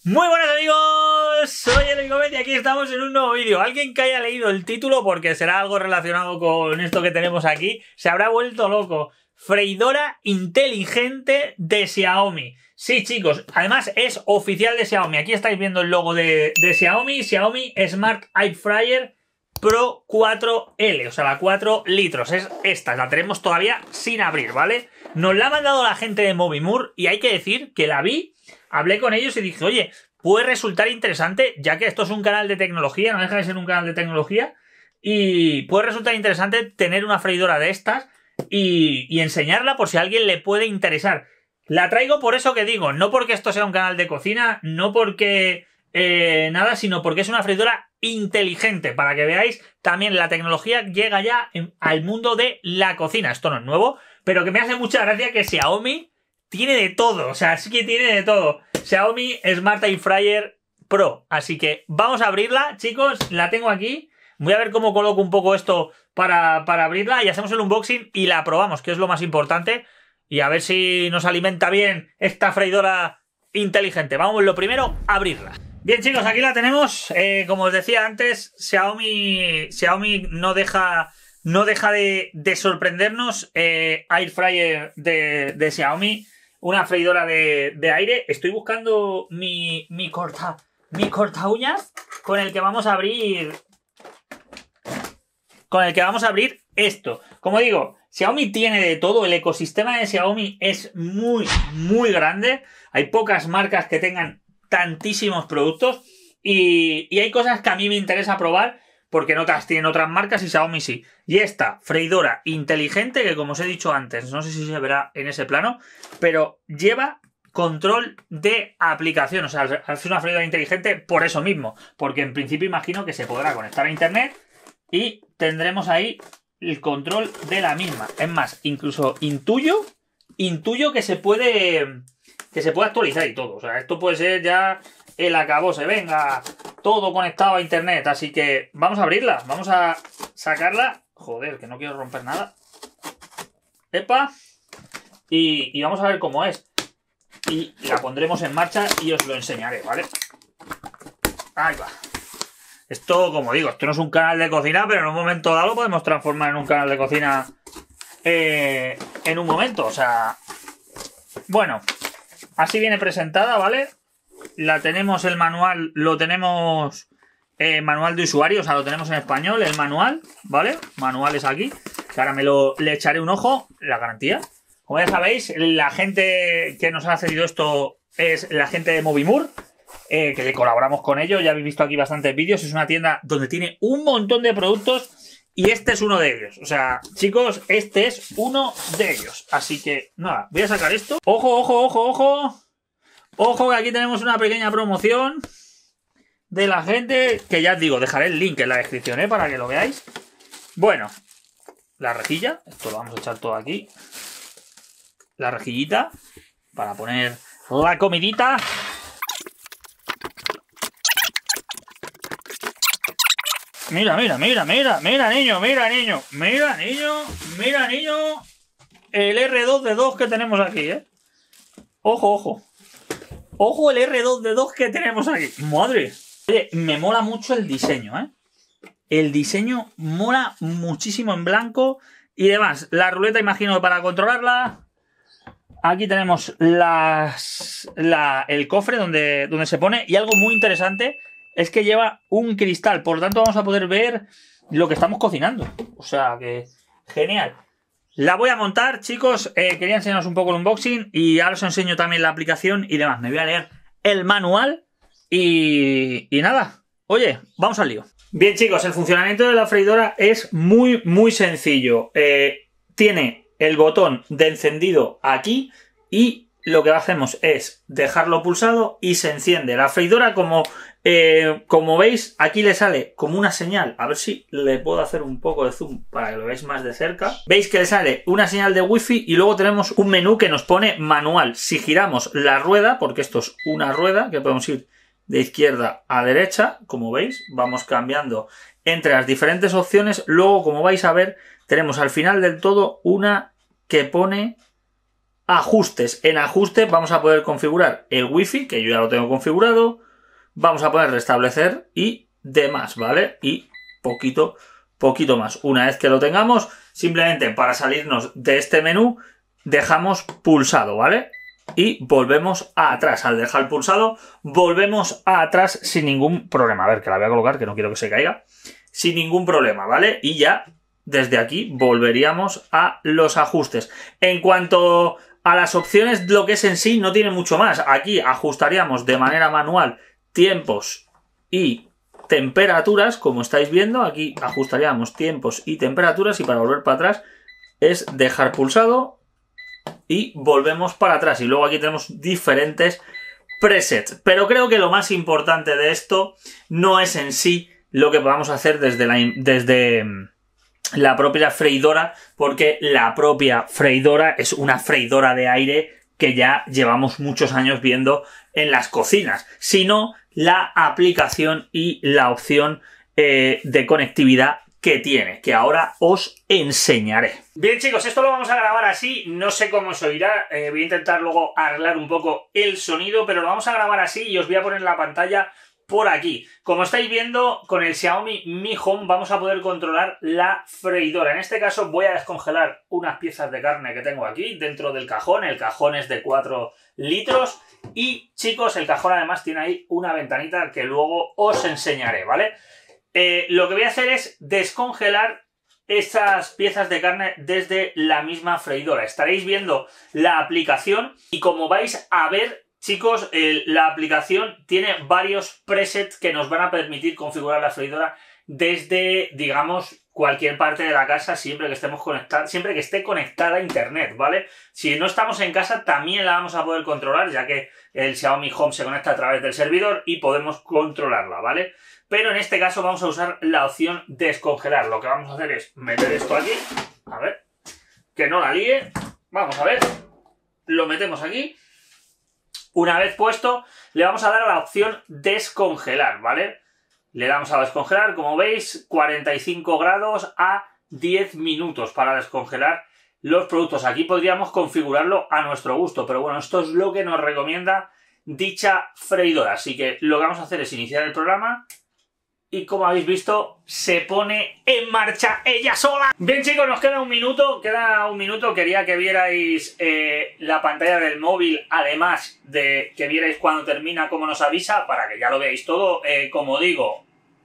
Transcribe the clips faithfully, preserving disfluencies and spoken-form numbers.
Muy buenas amigos, soy el Gómez y aquí estamos en un nuevo vídeo. Alguien que haya leído el título, porque será algo relacionado con esto que tenemos aquí, se habrá vuelto loco. Freidora inteligente de Xiaomi. Sí, chicos, además es oficial de Xiaomi. Aquí estáis viendo el logo de, de Xiaomi. Xiaomi Smart Air Fryer Pro cuatro L, o sea, la cuatro litros. Es esta, la tenemos todavía sin abrir, ¿vale? Nos la ha mandado la gente de Movimur y hay que decir que la vi, hablé con ellos y dije, oye, puede resultar interesante, ya que esto es un canal de tecnología, no deja de ser un canal de tecnología, y puede resultar interesante tener una freidora de estas y, y enseñarla por si a alguien le puede interesar. La traigo por eso que digo, no porque esto sea un canal de cocina, no porque eh, nada, sino porque es una freidora inteligente, para que veáis también la tecnología llega ya en, al mundo de la cocina. Esto no es nuevo, pero que me hace mucha gracia que Xiaomi tiene de todo, o sea, sí que tiene de todo. Xiaomi Smart Air Fryer Pro, así que vamos a abrirla, chicos, la tengo aquí. Voy a ver cómo coloco un poco esto para, para abrirla y hacemos el unboxing y la probamos, que es lo más importante. Y a ver si nos alimenta bien esta freidora inteligente. Vamos, lo primero, a abrirla. Bien, chicos, aquí la tenemos. Eh, como os decía antes, Xiaomi, Xiaomi no deja, no deja de, de sorprendernos. Eh, Air Fryer de, de Xiaomi, una freidora de, de aire. Estoy buscando mi, mi corta, mi corta uñas con el que vamos a abrir, con el que vamos a abrir esto. Como digo, Xiaomi tiene de todo, el ecosistema de Xiaomi es muy, muy grande. Hay pocas marcas que tengan tantísimos productos y, y hay cosas que a mí me interesa probar porque no otras tienen otras marcas y Xiaomi sí. Y esta freidora inteligente, que como os he dicho antes, no sé si se verá en ese plano, pero lleva control de aplicación. O sea, es una freidora inteligente por eso mismo, porque en principio imagino que se podrá conectar a internet y tendremos ahí el control de la misma. Es más, incluso intuyo, intuyo que se puede, que se puede actualizar y todo. O sea, esto puede ser ya el acabose. Venga, todo conectado a internet. Así que vamos a abrirla, vamos a sacarla. Joder, que no quiero romper nada. Epa. Y, y vamos a ver cómo es. Y la pondremos en marcha y os lo enseñaré, ¿vale? Ahí va. Esto, como digo, esto no es un canal de cocina, pero en un momento dado lo podemos transformar en un canal de cocina eh, en un momento. O sea, bueno, así viene presentada, ¿vale? La tenemos, el manual, lo tenemos eh, manual de usuario, o sea, lo tenemos en español, el manual, ¿vale? Manual es aquí, que ahora me lo, le echaré un ojo, la garantía. Como ya sabéis, la gente que nos ha cedido esto es la gente de Movimur. Eh, que le colaboramos con ellos, ya habéis visto aquí bastantes vídeos, es una tienda donde tiene un montón de productos y este es uno de ellos, o sea, chicos, este es uno de ellos, así que nada, voy a sacar esto, ojo, ojo, ojo, ojo, ojo que aquí tenemos una pequeña promoción de la gente, que ya os digo, dejaré el link en la descripción, ¿eh? Para que lo veáis. Bueno, la rejilla, esto lo vamos a echar todo aquí, la rejillita, para poner la comidita. Mira, mira, mira, mira, mira, niño, mira, niño, mira, niño, mira, niño, el R dos D dos que tenemos aquí, ¿eh? Ojo, ojo. Ojo el R dos D dos que tenemos aquí. Madre. Oye, me mola mucho el diseño, ¿eh? El diseño mola muchísimo en blanco y demás. La ruleta, imagino, para controlarla. Aquí tenemos las, la, el cofre donde, donde se pone y algo muy interesante es que lleva un cristal, por lo tanto vamos a poder ver lo que estamos cocinando. O sea que genial. La voy a montar, chicos. Eh, quería enseñaros un poco el unboxing y ahora os enseño también la aplicación y demás. Me voy a leer el manual y, y nada. Oye, vamos al lío. Bien, chicos, el funcionamiento de la freidora es muy, muy sencillo. Eh, tiene el botón de encendido aquí y lo que hacemos es dejarlo pulsado y se enciende. La freidora, como, eh, como veis, aquí le sale como una señal. A ver si le puedo hacer un poco de zoom para que lo veáis más de cerca. Veis que le sale una señal de wifi y luego tenemos un menú que nos pone manual. Si giramos la rueda, porque esto es una rueda que podemos ir de izquierda a derecha, como veis, vamos cambiando entre las diferentes opciones. Luego, como vais a ver, tenemos al final del todo una que pone ajustes. En ajustes vamos a poder configurar el wifi, que yo ya lo tengo configurado. Vamos a poder restablecer y demás, ¿vale? Y poquito, poquito más. Una vez que lo tengamos, simplemente para salirnos de este menú, dejamos pulsado, ¿vale? Y volvemos a atrás. Al dejar pulsado, volvemos a atrás sin ningún problema. A ver, que la voy a colocar, que no quiero que se caiga. Sin ningún problema, ¿vale? Y ya, desde aquí, volveríamos a los ajustes. En cuanto a las opciones, lo que es en sí, no tiene mucho más. Aquí ajustaríamos de manera manual tiempos y temperaturas, como estáis viendo. Aquí ajustaríamos tiempos y temperaturas, y para volver para atrás es dejar pulsado y volvemos para atrás. Y luego aquí tenemos diferentes presets. Pero creo que lo más importante de esto no es en sí lo que podamos hacer desde la, desde la propia freidora, porque la propia freidora es una freidora de aire que ya llevamos muchos años viendo en las cocinas, sino la aplicación y la opción eh, de conectividad que tiene, que ahora os enseñaré. Bien, chicos, esto lo vamos a grabar así, no sé cómo se oirá, eh, voy a intentar luego arreglar un poco el sonido, pero lo vamos a grabar así y os voy a poner la pantalla por aquí. Como estáis viendo, con el Xiaomi Mi Home vamos a poder controlar la freidora. En este caso voy a descongelar unas piezas de carne que tengo aquí dentro del cajón. El cajón es de cuatro litros y, chicos, el cajón además tiene ahí una ventanita que luego os enseñaré, ¿vale? Eh, lo que voy a hacer es descongelar esas piezas de carne desde la misma freidora. Estaréis viendo la aplicación y, como vais a ver, chicos, eh, la aplicación tiene varios presets que nos van a permitir configurar la freidora desde, digamos, cualquier parte de la casa, siempre que estemos conectados, siempre que esté conectada a internet, ¿vale? Si no estamos en casa, también la vamos a poder controlar, ya que el Xiaomi Home se conecta a través del servidor y podemos controlarla, ¿vale? Pero en este caso vamos a usar la opción descongelar. Lo que vamos a hacer es meter esto aquí, a ver, que no la líe, vamos a ver, lo metemos aquí. Una vez puesto, le vamos a dar a la opción descongelar, ¿vale? Le damos a descongelar, como veis, cuarenta y cinco grados a diez minutos para descongelar los productos. Aquí podríamos configurarlo a nuestro gusto, pero bueno, esto es lo que nos recomienda dicha freidora. Así que lo que vamos a hacer es iniciar el programa y, como habéis visto, se pone en marcha ella sola. Bien, chicos, nos queda un minuto, queda un minuto. Quería que vierais eh, la pantalla del móvil, además de que vierais cuando termina cómo nos avisa, para que ya lo veáis todo. Eh, como digo,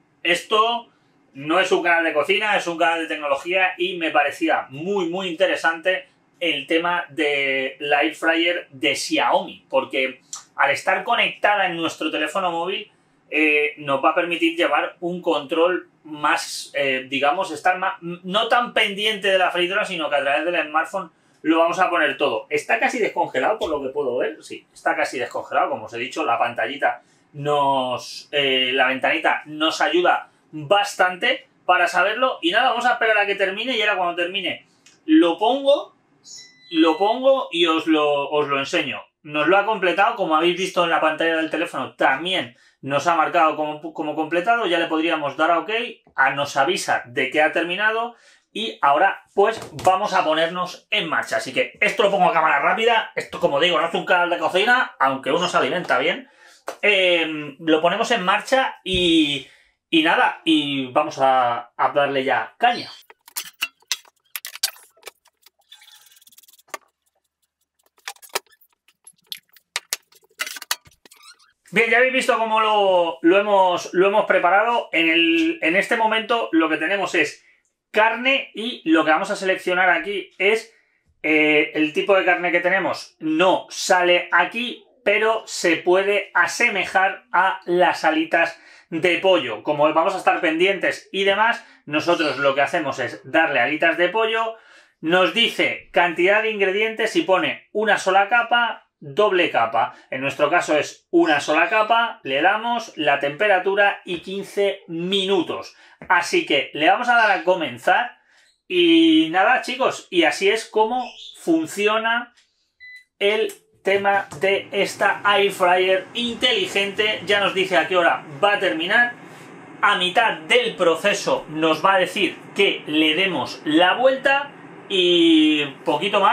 esto no es un canal de cocina, es un canal de tecnología y me parecía muy, muy interesante el tema de la Air Fryer de Xiaomi, porque al estar conectada en nuestro teléfono móvil, Eh, nos va a permitir llevar un control más, eh, digamos, estar más, no tan pendiente de la freidora, sino que a través del smartphone lo vamos a poner todo. Está casi descongelado, por lo que puedo ver, sí, está casi descongelado, como os he dicho, la pantallita nos, eh, la ventanita nos ayuda bastante para saberlo. Y nada, vamos a esperar a que termine y ahora cuando termine lo pongo, lo pongo y os lo, os lo enseño. Nos lo ha completado, como habéis visto en la pantalla del teléfono, también nos ha marcado como, como completado. Ya le podríamos dar a OK, a nos avisa de que ha terminado y ahora pues vamos a ponernos en marcha. Así que esto lo pongo a cámara rápida. Esto, como digo, no es un canal de cocina, aunque uno se alimenta bien. Eh, lo ponemos en marcha y, y nada, y vamos a, a darle ya caña. Bien, ya habéis visto cómo lo, lo, hemos, lo hemos preparado. En, el, en este momento lo que tenemos es carne y lo que vamos a seleccionar aquí es eh, el tipo de carne que tenemos. No sale aquí, pero se puede asemejar a las alitas de pollo. Como vamos a estar pendientes y demás, nosotros lo que hacemos es darle alitas de pollo. Nos dice cantidad de ingredientes y pone una sola capa, doble capa. En nuestro caso es una sola capa, le damos la temperatura y quince minutos. Así que le vamos a dar a comenzar y nada, chicos, y así es como funciona el tema de esta Air Fryer inteligente. Ya nos dice a qué hora va a terminar. A mitad del proceso nos va a decir que le demos la vuelta y poquito más.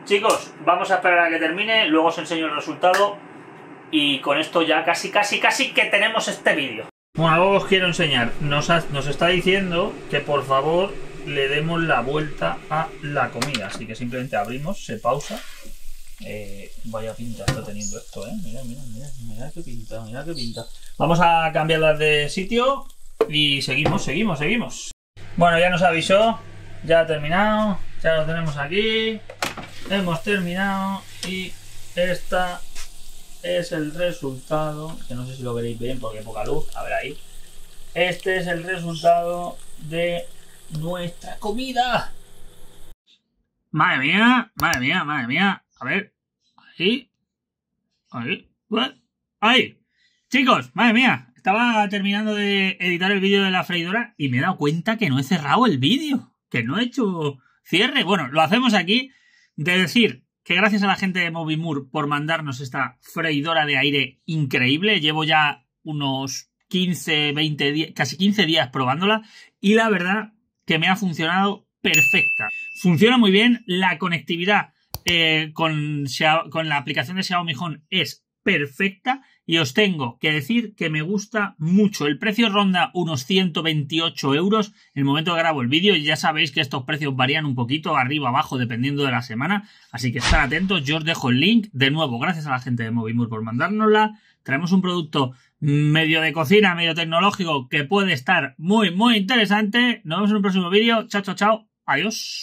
Chicos, vamos a esperar a que termine, luego os enseño el resultado y con esto ya casi, casi, casi que tenemos este vídeo. Bueno, luego os quiero enseñar. Nos, ha, nos está diciendo que por favor le demos la vuelta a la comida. Así que simplemente abrimos, se pausa. Eh, vaya pinta está teniendo esto, ¿eh? Mira, mira, mira, mira qué pinta, mira qué pinta. Vamos a cambiarlas de sitio y seguimos, seguimos, seguimos. Bueno, ya nos avisó, ya ha terminado, ya lo tenemos aquí. Hemos terminado y esta es el resultado, que no sé si lo veréis bien porque hay poca luz, a ver ahí. Este es el resultado de nuestra comida. Madre mía, madre mía, madre mía. A ver, ahí, ahí, ahí. Chicos, madre mía, estaba terminando de editar el vídeo de la freidora y me he dado cuenta que no he cerrado el vídeo, que no he hecho cierre. Bueno, lo hacemos aquí, de decir que gracias a la gente de Movimur por mandarnos esta freidora de aire increíble. Llevo ya unos quince, veinte días, casi quince días probándola y la verdad que me ha funcionado perfecta. Funciona muy bien, la conectividad eh, con, con la aplicación de Xiaomi Home es perfecta y os tengo que decir que me gusta mucho. El precio ronda unos ciento veintiocho euros en el momento que grabo el vídeo y ya sabéis que estos precios varían un poquito arriba abajo dependiendo de la semana, así que estar atentos. Yo os dejo el link de nuevo, gracias a la gente de Movimur por mandárnosla. Traemos un producto medio de cocina, medio tecnológico que puede estar muy muy interesante. Nos vemos en un próximo vídeo. Chao, chao, chao. Adiós.